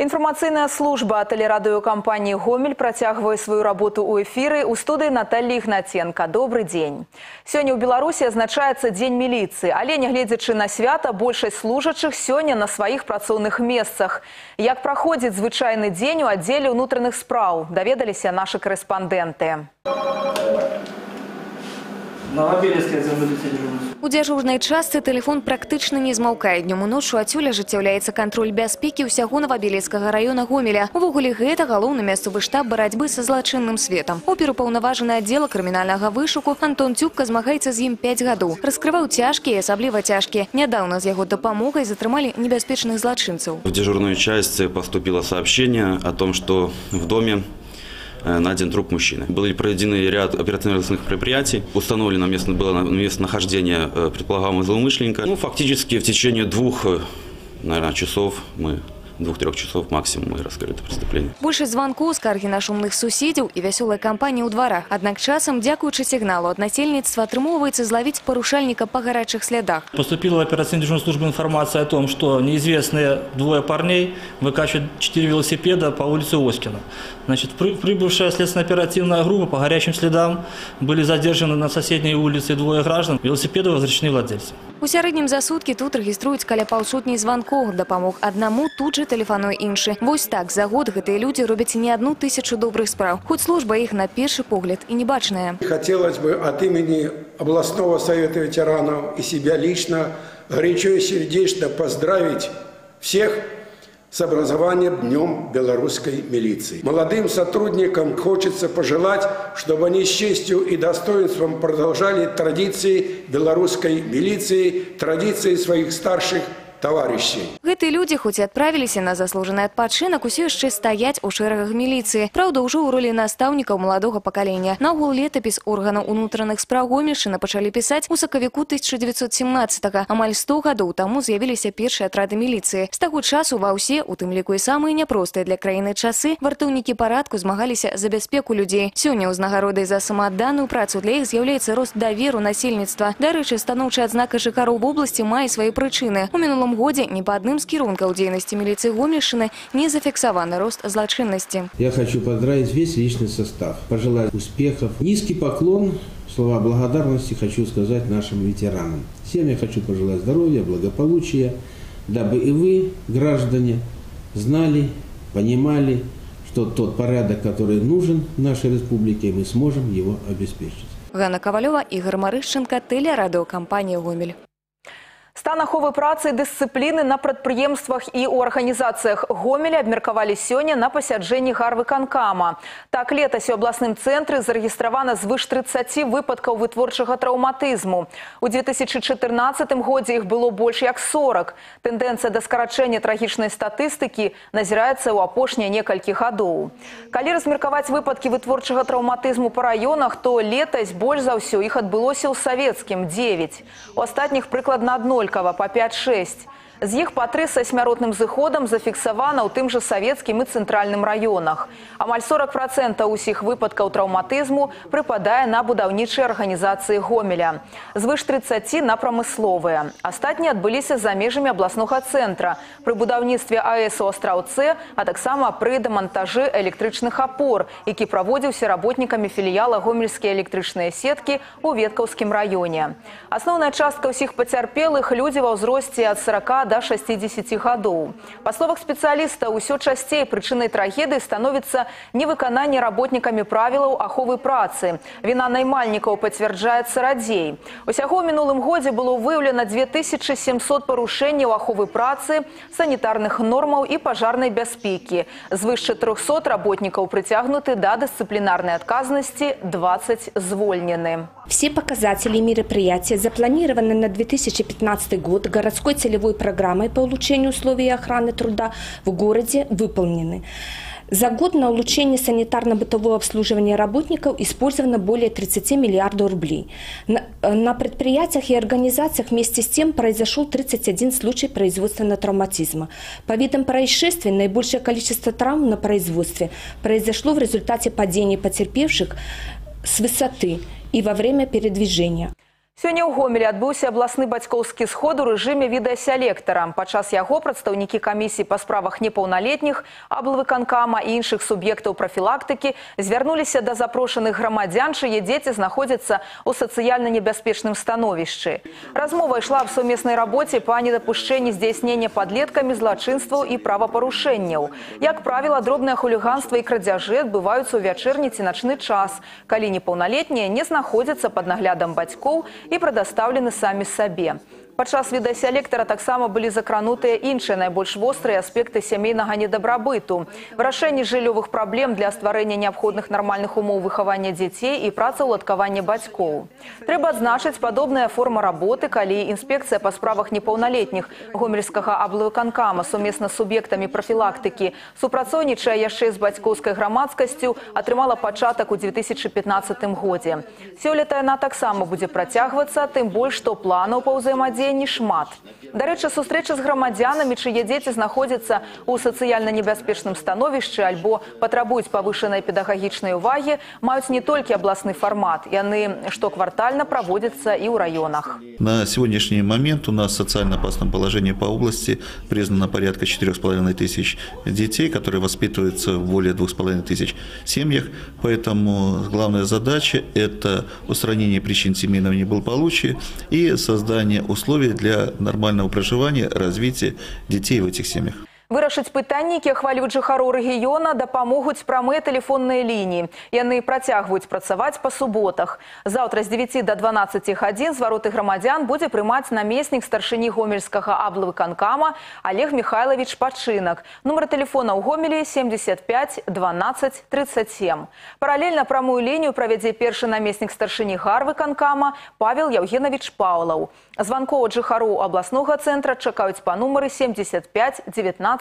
Информационная служба телерадиокомпании «Гомель» протягивает свою работу у эфиры. У студии Наталья Игнатенко. Добрый день. Сегодня у Беларуси означается День милиции. Але, нягледзячы на свята, большасць служачых сегодня на своих працоўных месцах. Як проходит звычайный день у отделе внутренних спраў, доведаліся наши корреспонденты. У дзяжурнай частцы тэлефон практычна не змаўкае. Днём і ноччу адсюль ажыццяўляецца кантроль бяспекі ўсяго Новабелецкага раёна Гомеля. Увогуле гэта галоўны мясцовы штаб барацьбы са злачынным светам. Оперупаўнаважаны аддзела крымінальнага вышуку Антон Цюбка змагаецца з ім 5 гадоў. Раскрываў цяжкія і асабліва цяжкія. Нядаўна з яго дапамогай затрымалі небяспечных злачынцаў. В дежурную часть поступило сообщение о том, что в доме найден труп мужчины. Были проведены ряд оперативно-розыскных мероприятий. Установлено было местонахождение предполагаемого злоумышленника. Фактически в течение часов 2-3 часов максимум мы раскрыли это преступление. Большасць званкоў, скаргі на шумных суседзяў і вясёлай кампаніі ў дварах. Аднак часам, дзякуючы сігналу ад насельніцтва, атрымоўваецца зловить парушальніка по гарячих слядах. Поступила в оперативно-дежурную службу информация о том, что неизвестные двое парней выкачивают 4 велосипеда по улице Оськина. Значит, прибывшая следственно-оперативная группа по горячим следам были задержаны на соседней улице двое граждан. Велосипеды возвращены владельцам. У сярэднім за суткі тут рэгіструюць каля паўсотні званкоў. Дапамог аднаму, тут же тэлефануе іншы. Вось так за год гэтыя людзі робяць не 1000 добрых спраў. Хоць служба іх на першы погляд і не бачная. Хотелось бы от имени областного совета ветеранов и себя лично горячо и сердечно поздравить всех с образованием Днем белорусской милиции. Молодым сотрудникам хочется пожелать, чтобы они с честью и достоинством продолжали традиции белорусской милиции, традиции своих старших товарищей. Гэтыя людзі, хоць і адправіліся на заслужаны адпачынак, усё яшчэ стаяць у шэрагах міліцыі. Праўда, ўжо ў ролі настаўнікаў маладога пакалення. Наогул летапіс органаў унутраных спраў Гомельшчыны пачалі пісаць у сакавіку 1917-го. Амаль 100 гадоў таму з'явіліся першыя атрады міліцыі. З таго часу ва ўсе, у тым ліку і самыя няпростыя для краіны часы, вартаўнікі парадку змагаліся за бяспеку людзей. Сёння ўзнагародай за самаадданую працу для іх з'яўляецца рост даверу насельніцтва. Дарэчы, станоўчая адзнака жыхароў вобласці мае свае прычыны. У минулым году ни по одним из кірункаў деятельности милиции Гомельщины не зафиксован рост злочинности. Я хочу поздравить весь личный состав, пожелать успехов. Низкий поклон, слова благодарности хочу сказать нашим ветеранам. Всем я хочу пожелать здоровья, благополучия, дабы и вы, граждане, знали, понимали, что тот порядок, который нужен нашей республике, мы сможем его обеспечить. Ганна Ковалева, Игорь Марышченко, телерадиокомпания «Гомель». Стан аховы працы і дысцыпліны на прадпрыемствах і ў арганізацыях Гомеля абмеркавалі сёння на пасяджэнні гарвыканкама. Так, летась у абласным цэнтры зарэгістравана звыш 30 выпадкаў вытворчага траўматызму. У 2014 годзе іх было больш як 40. Тэндэнцыя да скарачэння трагічнай статыстыкі назіраецца ў апошнія некалькі гадоў. Калі размеркаваць выпадкі вытворчага траўматызму па раёнах, то летась больш за ўсё іх адбылося ў савецкім 9. У астатніх прыкладна аднолькава по 5-6. З іх па 3 са смяротным зыходам зафіксавана ў тым жа савецкім і цэнтральным раёнах. Амаль 40% усіх выпадкаў траўматызму прыпадае на будаўнічыя арганізацыі Гомеля. Звыш 30 на прамысловыя. Астатнія адбыліся за межамі абласнога цэнтра пры будаўніцтве АЭС у Астраўцы, а таксама пры дэмантажы электрычных апор, які праводзіўся работнікамі філіяла гомельскія электрычныя сеткі ў Веткаўскім раёне. Асноўная частка ўсіх пацярпелых людзі ва ўзросце ад 40 до 60 гадоў. Па словах спецыяліста, усё часцей прычынай трагедыі становіцца невыкананне работнікамі правілаў аховы працы. Віна наймальнікаў пацвярджаецца радзей. Усяго ў мінулым годзе было выяўлена 2700 парушэнняў аховы працы, санітарных нормаў і пажарнай бяспекі. Звыш 400 работнікаў прыцягнуты да дысцыплінарнай адказнасці, 20 звольнены. Все показатели мероприятия, запланированные на 2015 год городской целевой программой по улучшению условий охраны труда в городе, выполнены. За год на улучшение санитарно-бытового обслуживания работников использовано более 30 миллиардов рублей. На предприятиях и организациях вместе с тем произошел 31 случай производственного травматизма. По видам происшествий наибольшее количество травм на производстве произошло в результате падения потерпевших с высоты и во время передвижения. Сёння ў Гомелі адбыўся абласны бацькоўскі сход у рэжыме відэаселектара. Падчас яго прадстаўнікі камісіі па справах непаўналетніх, аблвыканкама і іншых суб'ектаў прафілактыкі звярнуліся да запрошаных грамадзян, чые дзеці знаходзяцца ў сацыяльна небяспечным становішчы. Размова ішла аб сумеснай рабоце па недапушчэнні здзяйснення падлеткамі злачынстваў і правапарушэнняў. Як правіла, дробнае хуліганства і крадзяжы адбываюцца ў вячэрні ці начны час, калі непаўналетнія не знаходзяцца пад наглядам бацькоў і прадастаўлены самі сабе. Падчас відэаселектара таксама былі закранутыя іншыя найбольш вострыя аспекты сямейнага недабрабыту. Вырашэнне жыллёвых праблем для стварэння неабходных нармальных умоў выхавання дзяцей і працаўладкавання бацькоў. Трэба адзначыць падобная форма работы, калі інспекцыя па справах непаўналетніх гомельскага аблвыканкама сумесна з суб'ектамі прафілактыкі супрацоўнічае яшчэ з бацькоўскай грамадскасцю, атрымала пачатак у 2015 годзе. Сёлета яна таксама будзе працягвацца, тым больш, што планаў па ўзаемадзеянні шмат. Дарэчы, сустрэчы з грамадзянамі, чые дзеці знаходзяцца ў сацыяльна небяспечным становішчы альбо патрабуюць павышанай педагагічнай увагі, маюць не толькі абласны фармат. Яны штоквартальна праводзяцца і ў раёнах. На сегодняшний момент у нас в социально опасном положении по области признано порядка 4,5 тысяч детей, которые воспитываются в более 2,5 тысяч семьях. Поэтому главная задача – это устранение причин семейного неблагополучия и создание условий для нормального проживания, развития детей в этих семьях. Вырашыць пытанні, якія хвалююць жыхароў рэгіёна, дапамогуць прамыя тэлефонныя лініі. Яны працягваюць працаваць па суботах. Заўтра з 9 до 12 гадзін звароты грамадзян будзе прымаць намеснік старшыні гомельскага аблвыканкама Олег Михайлович Пачынак. Нумар тэлефона ў Гомелі 75 12 37. Паралельна прамую лінію правядзе першы намеснік старшыні гарвыканкама Павел Яўгенавіч Паўлаў. Званкоў ад жыхароў абласнога цэнтра чакаюць па нумары 75 19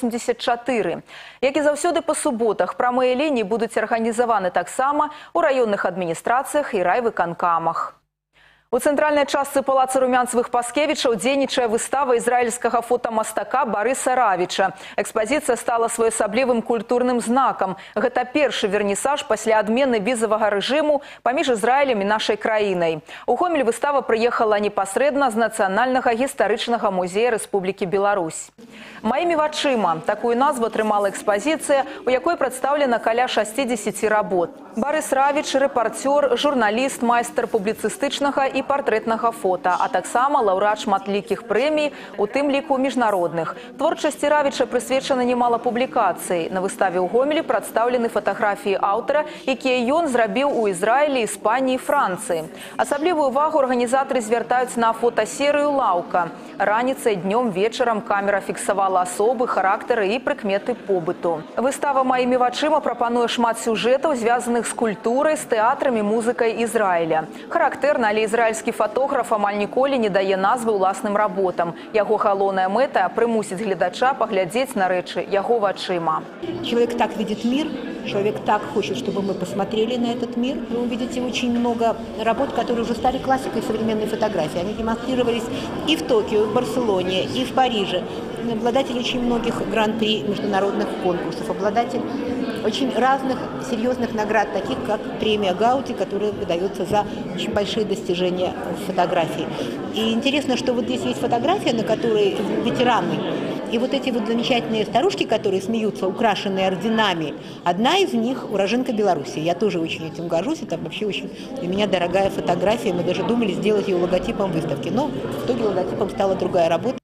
84. Як і заўсёды па суботах, прамыя лініі будуць арганізаваны таксама ў раённых адміністрацыях і райвыканкамах. У цэнтральнай частцы палаца Румянцевых-Паскевічаў дзейнічае выстава ізраільскага фотамастака Барыса Равіча. Экспазіцыя стала своеасаблівым культурным знакам. Гэта першы вернісаж пасля адмены візавага рэжыму паміж Ізраілем і нашай краінай. У Гомель выстава прыехала непасрэдна з Нацыянальнага гістарычнага музея Рэспублікі Беларусь. «Маімі вачыма» – такую назву атрымала экспазіцыя, у якой прадстаўлена каля 60 работ. Барыс Равіч – рэпарцёр, журналіст, майстар публіцыстычнага і партрэтнага фота, а таксама лаўрэат шматлікіх прэмій, у тым ліку міжнародных. Творчасці Равіча прысвечана немала публікацый. На выставе ў Гомелі прадстаўлены фатаграфіі аўтара, якія ён зрабіў у Ізраілі, Іспаніі і Францыі. Асаблівую увагу арганізатары звяртаюць на фотасерыю «Лаўка». Раніцай, днём, вечарам камера фіксавала асобы, характары і прыкметы побыту. Выстава «Маімі вачыма» прапануе шмат сюжэтаў, звязаных з культурай, з тэатрамі, музыкай Ізраіля. Характэрна, але ізраільскі фотограф амаль ніколі не дае назвы ўласным работам. Яго галоўная мэта – прымусіць гледача паглядзець на рэчы яго вачыма. Человек так видит мир, человек так хочет, чтобы мы посмотрели на этот мир. Вы увидите очень много работ, которые уже стали классикой современной фотографии. Они демонстрировались и в Токио, и в Барселоне, и в Париже. Обладатель очень многих гран-при международных конкурсов, обладатель очень разных серьезных наград, таких как премия Гауди, которая выдается за очень большие достижения в фотографии. И интересно, что вот здесь есть фотография, на которой ветераны. И вот эти вот замечательные старушки, которые смеются, украшенные орденами, одна из них уроженка Беларуси. Я тоже очень этим горжусь. Это вообще очень для меня дорогая фотография. Мы даже думали сделать ее логотипом выставки. Но в итоге логотипом стала другая работа.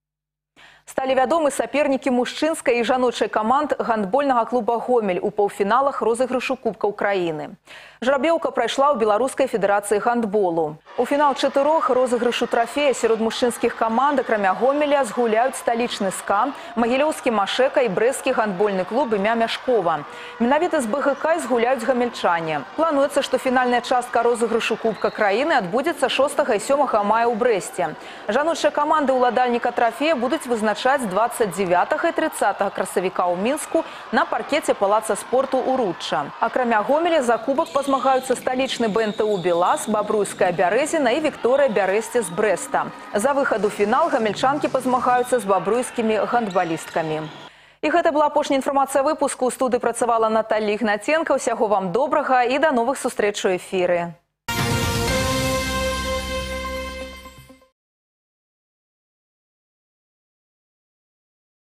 Сталі вядомы сапернікі мужчынскай і жаночай каманд гандбольнага клуба «Гомель» у паўфіналах розыгрышу Кубкаў краіны. Жрабёўка прайшла ў Беларускай федэрацыі гандболу. У фінал 4 розыгрышу трафея сярод мужчынскіх каманд, акрамя Гомеля, згуляюць сталічны «СКА», магілёўскі «Машэка» і брэсцкі гандбольны клуб імя Мяшкова. Менавіта з БГК згуляюць гамельчане. Плануецца, што фінальная частка розыгрышу Кубка краіны адбудзецца 6 і 7 мая ў Брэсце. Жаночыя каманды ўладальніка трафея будуць вызначаць 29 і 30 красавіка ў Мінску на паркеце палаца спорту «Уручча». Акрамя Гомеля за кубак змагаюцца сталічны БНТУ «Белас», Бабруйская Бярэзіна і Вікторыя Бярэсце з Брэста. За выхад у фінал гамельчанкі пазмагаюцца з бабруйскімі гандбалісткамі. І гэта была апошняя інфармацыя выпуску. У студыі працавала Наталья Ігнаценка. Усяго вам добрага і да новых сустрэч у эфіры.